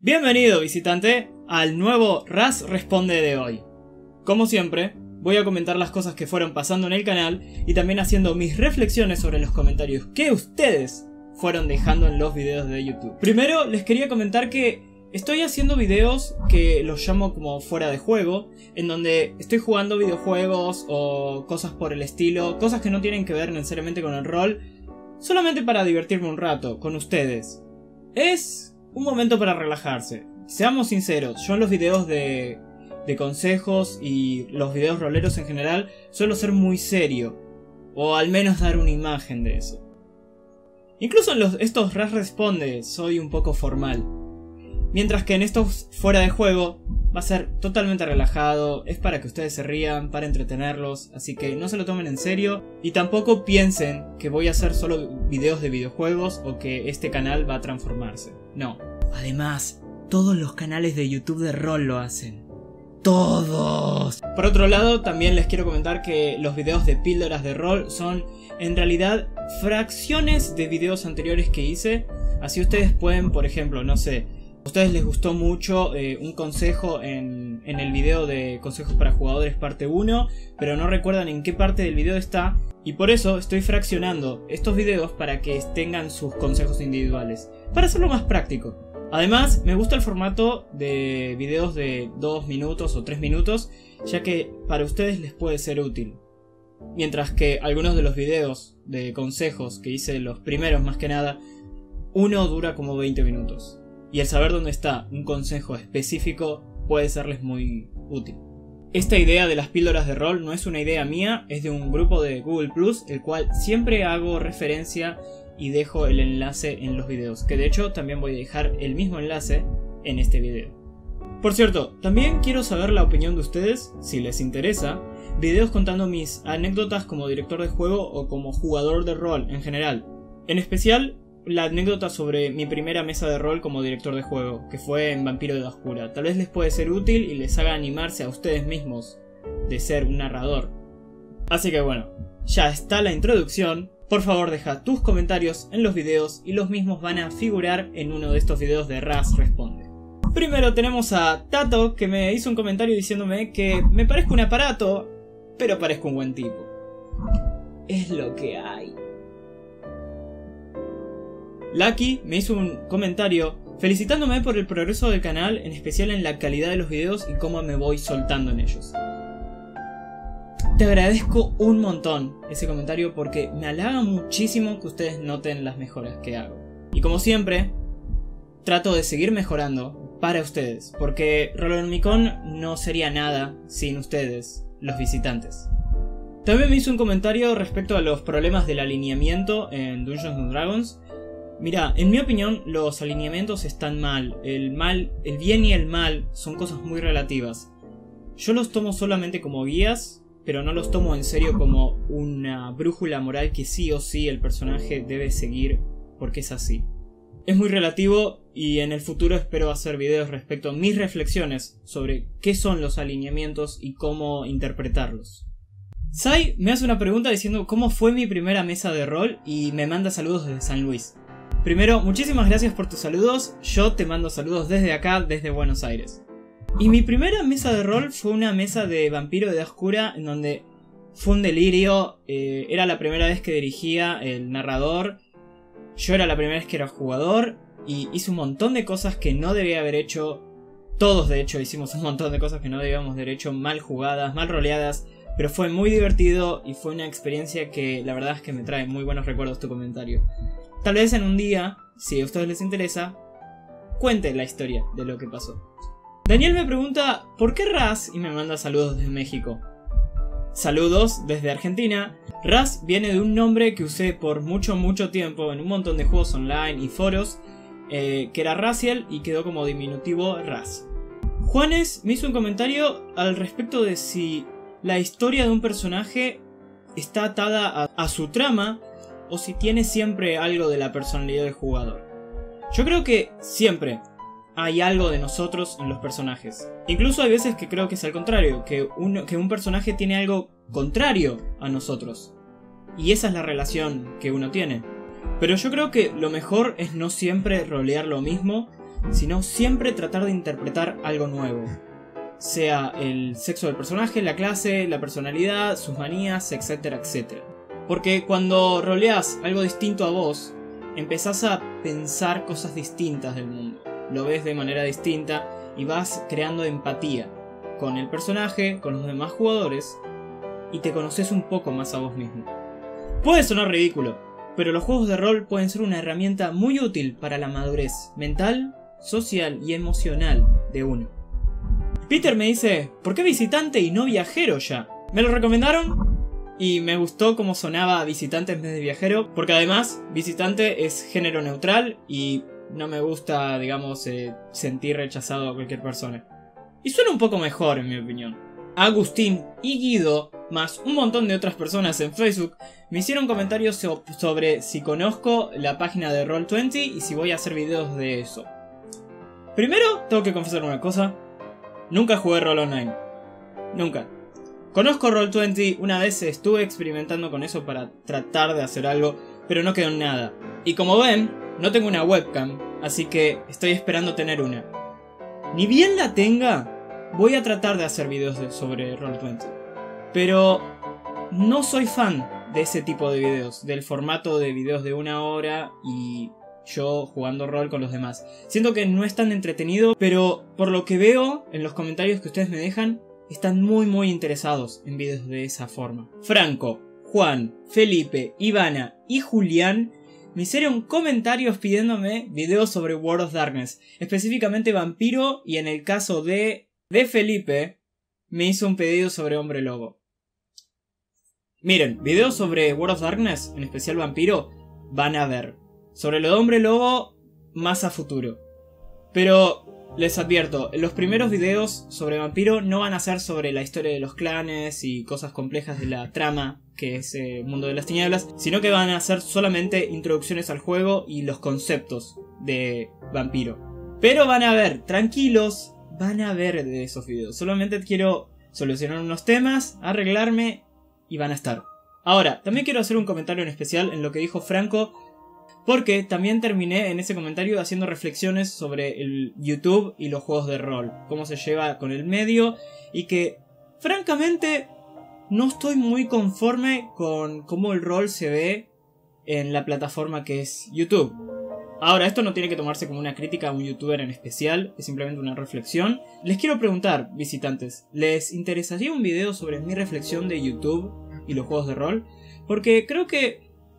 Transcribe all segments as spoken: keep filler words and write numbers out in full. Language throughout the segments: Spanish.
Bienvenido, visitante, al nuevo Raz Responde de hoy. Como siempre, voy a comentar las cosas que fueron pasando en el canal y también haciendo mis reflexiones sobre los comentarios que ustedes fueron dejando en los videos de YouTube. Primero, les quería comentar que estoy haciendo videos que los llamo como fuera de juego, en donde estoy jugando videojuegos o cosas por el estilo, cosas que no tienen que ver necesariamente con el rol, solamente para divertirme un rato con ustedes. Es un momento para relajarse. Seamos sinceros, yo en los videos de, de consejos y los videos roleros en general suelo ser muy serio, o al menos dar una imagen de eso. Incluso en los, estos Raz Responde soy un poco formal. Mientras que en estos fuera de juego va a ser totalmente relajado, es para que ustedes se rían, para entretenerlos, así que no se lo tomen en serio y tampoco piensen que voy a hacer solo videos de videojuegos o que este canal va a transformarse. No. Además, todos los canales de YouTube de rol lo hacen. ¡Todos! Por otro lado, también les quiero comentar que los videos de píldoras de rol son en realidad fracciones de videos anteriores que hice. Así ustedes pueden, por ejemplo, no sé, a ustedes les gustó mucho eh, un consejo en, en el video de consejos para jugadores parte uno, pero no recuerdan en qué parte del video está, y por eso estoy fraccionando estos videos para que tengan sus consejos individuales, para hacerlo más práctico. Además, me gusta el formato de videos de dos minutos o tres minutos, ya que para ustedes les puede ser útil. Mientras que algunos de los videos de consejos que hice, los primeros más que nada, uno dura como veinte minutos. Y el saber dónde está un consejo específico puede serles muy útil. Esta idea de las píldoras de rol no es una idea mía, es de un grupo de Google plus, el cual siempre hago referencia y dejo el enlace en los videos, que de hecho también voy a dejar el mismo enlace en este video. Por cierto, también quiero saber la opinión de ustedes, si les interesa, videos contando mis anécdotas como director de juego o como jugador de rol en general. En especial, la anécdota sobre mi primera mesa de rol como director de juego, que fue en Vampiro de Dahkura. Tal vez les puede ser útil y les haga animarse a ustedes mismos de ser un narrador. Así que bueno, ya está la introducción. Por favor, deja tus comentarios en los videos y los mismos van a figurar en uno de estos videos de Raz Responde. Primero tenemos a Tato, que me hizo un comentario diciéndome que me parezco un aparato, pero parezco un buen tipo. Es lo que hay. Lucky me hizo un comentario felicitándome por el progreso del canal, en especial en la calidad de los videos y cómo me voy soltando en ellos. Te agradezco un montón ese comentario porque me halaga muchísimo que ustedes noten las mejoras que hago. Y como siempre, trato de seguir mejorando para ustedes, porque Rolormicon no sería nada sin ustedes, los visitantes. También me hizo un comentario respecto a los problemas del alineamiento en Dungeons and Dragons. Mira, en mi opinión los alineamientos están mal. El mal, el bien y el mal son cosas muy relativas. Yo los tomo solamente como guías, pero no los tomo en serio como una brújula moral que sí o sí el personaje debe seguir porque es así. Es muy relativo y en el futuro espero hacer videos respecto a mis reflexiones sobre qué son los alineamientos y cómo interpretarlos. Sai me hace una pregunta diciendo cómo fue mi primera mesa de rol y me manda saludos desde San Luis. Primero, muchísimas gracias por tus saludos, yo te mando saludos desde acá, desde Buenos Aires. Y mi primera mesa de rol fue una mesa de Vampiro de Dahkura en donde fue un delirio, eh, era la primera vez que dirigía el narrador, yo era la primera vez que era jugador y hice un montón de cosas que no debía haber hecho, todos de hecho hicimos un montón de cosas que no debíamos haber hecho, mal jugadas, mal roleadas, pero fue muy divertido y fue una experiencia que la verdad es que me trae muy buenos recuerdos tu comentario. Tal vez en un día, si a ustedes les interesa, cuente la historia de lo que pasó. Daniel me pregunta, ¿por qué Raz? Y me manda saludos desde México. Saludos desde Argentina. Raz viene de un nombre que usé por mucho mucho tiempo en un montón de juegos online y foros, eh, que era Raziel y quedó como diminutivo Raz. Juanes me hizo un comentario al respecto de si la historia de un personaje está atada a, a su trama o si tiene siempre algo de la personalidad del jugador. Yo creo que siempre hay algo de nosotros en los personajes. Incluso hay veces que creo que es al contrario, que, uno, que un personaje tiene algo contrario a nosotros. Y esa es la relación que uno tiene. Pero yo creo que lo mejor es no siempre rolear lo mismo, sino siempre tratar de interpretar algo nuevo. Sea el sexo del personaje, la clase, la personalidad, sus manías, etcétera, etcétera. Porque cuando roleás algo distinto a vos, empezás a pensar cosas distintas del mundo. Lo ves de manera distinta y vas creando empatía con el personaje, con los demás jugadores, y te conoces un poco más a vos mismo. Puede sonar ridículo, pero los juegos de rol pueden ser una herramienta muy útil para la madurez mental, social y emocional de uno. Peter me dice, ¿por qué visitante y no viajero ya? Me lo recomendaron y me gustó cómo sonaba visitante en vez de viajero, porque además visitante es género neutral y no me gusta, digamos, eh, sentir rechazado a cualquier persona. Y suena un poco mejor en mi opinión. Agustín y Guido, más un montón de otras personas en Facebook, me hicieron comentarios so sobre si conozco la página de roll veinte y si voy a hacer videos de eso. Primero, tengo que confesar una cosa. Nunca jugué rol online. Nunca. Conozco roll veinte, una vez estuve experimentando con eso para tratar de hacer algo, pero no quedó en nada. Y como ven, no tengo una webcam, así que estoy esperando tener una. Ni bien la tenga, voy a tratar de hacer videos de, sobre roll veinte. Pero no soy fan de ese tipo de videos, del formato de videos de una hora y yo jugando rol con los demás. Siento que no es tan entretenido, pero por lo que veo en los comentarios que ustedes me dejan, están muy muy interesados en videos de esa forma. Franco, Juan, Felipe, Ivana y Julián me hicieron comentarios pidiéndome videos sobre World of Darkness, específicamente Vampiro, y en el caso de, de Felipe, me hizo un pedido sobre Hombre Lobo. Miren, videos sobre World of Darkness, en especial Vampiro, van a ver. Sobre lo de Hombre Lobo, más a futuro. Pero les advierto, los primeros videos sobre Vampiro no van a ser sobre la historia de los clanes y cosas complejas de la trama, que es el eh, mundo de las tinieblas, sino que van a ser solamente introducciones al juego y los conceptos de Vampiro. Pero van a ver, tranquilos, van a ver de esos videos. Solamente quiero solucionar unos temas, arreglarme y van a estar. Ahora, también quiero hacer un comentario en especial en lo que dijo Franco, porque también terminé en ese comentario haciendo reflexiones sobre el YouTube y los juegos de rol, cómo se lleva con el medio, y que francamente no estoy muy conforme con cómo el rol se ve en la plataforma que es YouTube. Ahora, esto no tiene que tomarse como una crítica a un youtuber en especial, es simplemente una reflexión. Les quiero preguntar, visitantes, ¿les interesaría un video sobre mi reflexión de YouTube y los juegos de rol? Porque creo que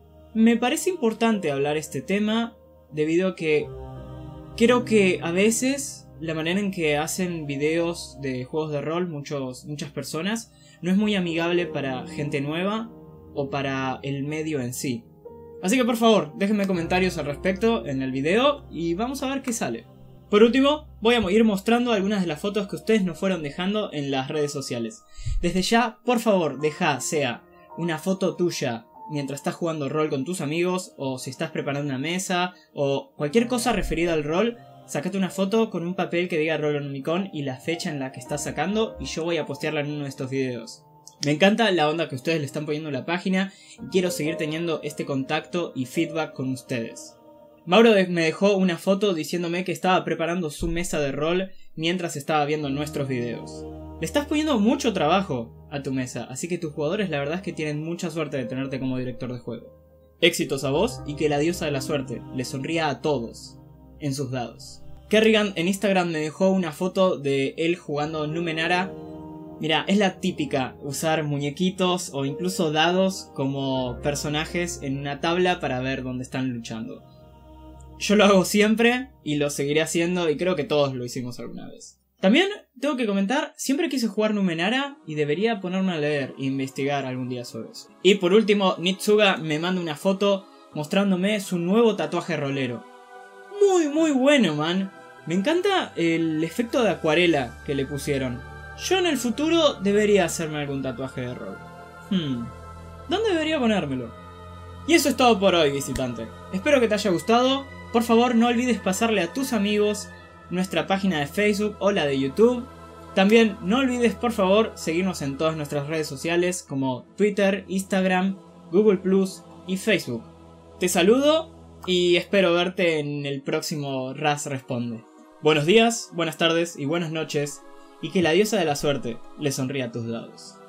me parece importante hablar este tema, debido a que creo que a veces la manera en que hacen videos de juegos de rol muchos, muchas personas no es muy amigable para gente nueva o para el medio en sí. Así que por favor, déjenme comentarios al respecto en el video y vamos a ver qué sale. Por último, voy a ir mostrando algunas de las fotos que ustedes nos fueron dejando en las redes sociales. Desde ya, por favor, deja sea una foto tuya mientras estás jugando rol con tus amigos, o si estás preparando una mesa, o cualquier cosa referida al rol, sacate una foto con un papel que diga Rollonomicon y la fecha en la que estás sacando, y yo voy a postearla en uno de estos videos. Me encanta la onda que ustedes le están poniendo a la página, y quiero seguir teniendo este contacto y feedback con ustedes. Mauro me dejó una foto diciéndome que estaba preparando su mesa de rol mientras estaba viendo nuestros videos. Le estás poniendo mucho trabajo a tu mesa, así que tus jugadores la verdad es que tienen mucha suerte de tenerte como director de juego. Éxitos a vos y que la diosa de la suerte les sonría a todos en sus dados. Kerrigan en Instagram me dejó una foto de él jugando Numenera. Mira, es la típica, usar muñequitos o incluso dados como personajes en una tabla para ver dónde están luchando. Yo lo hago siempre y lo seguiré haciendo, y creo que todos lo hicimos alguna vez. También tengo que comentar, siempre quise jugar Numenera y debería ponerme a leer e investigar algún día sobre eso. Y por último, Nitsuga me manda una foto mostrándome su nuevo tatuaje rolero. Muy muy bueno, man. Me encanta el efecto de acuarela que le pusieron. Yo en el futuro debería hacerme algún tatuaje de rol. Hmm. ¿Dónde debería ponérmelo? Y eso es todo por hoy, visitante. Espero que te haya gustado. Por favor, no olvides pasarle a tus amigos nuestra página de Facebook o la de YouTube. También no olvides, por favor, seguirnos en todas nuestras redes sociales como Twitter, Instagram, Google plus y Facebook. Te saludo y espero verte en el próximo Raz Responde. Buenos días, buenas tardes y buenas noches, y que la diosa de la suerte le sonría a tus dados.